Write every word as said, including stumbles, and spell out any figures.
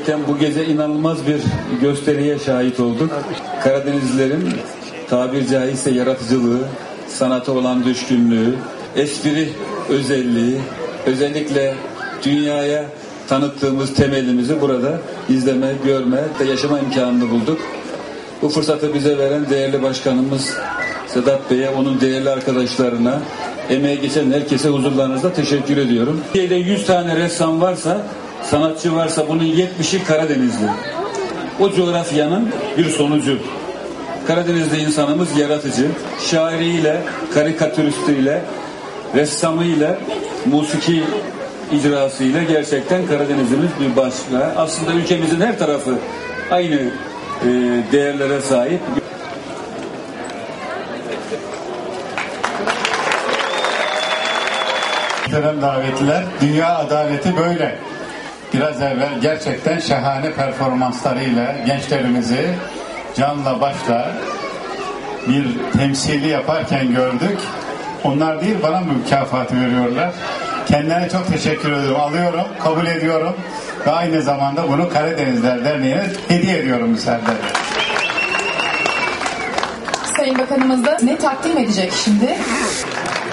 Gerçekten bu gece inanılmaz bir gösteriye şahit olduk. Karadenizlilerin tabir caizse yaratıcılığı, sanata olan düşkünlüğü, espri özelliği, özellikle dünyaya tanıttığımız temelimizi burada izleme, görme ve yaşama imkanını bulduk. Bu fırsatı bize veren değerli başkanımız Sedat Bey'e, onun değerli arkadaşlarına, emeği geçen herkese huzurlarınızda teşekkür ediyorum. Türkiye'de yüz tane ressam varsa, sanatçı varsa bunun yetmişi Karadenizli. O coğrafyanın bir sonucu. Karadenizli insanımız yaratıcı, şairiyle, karikatüristiyle, ressamıyla, musiki icrasıyla gerçekten Karadenizimiz bir başka. Aslında ülkemizin her tarafı aynı e, değerlere sahip. Muhterem davetliler, dünya adaleti böyle. Biraz evvel gerçekten şahane performanslarıyla gençlerimizi canla başla bir temsili yaparken gördük. Onlar değil, bana mükafatı veriyorlar. Kendilerine çok teşekkür ediyorum. Alıyorum, kabul ediyorum ve aynı zamanda bunu Karadenizler Derneği'ne hediye ediyorum müsaadenizle. Sayın Bakanımız da ne takdim edecek şimdi?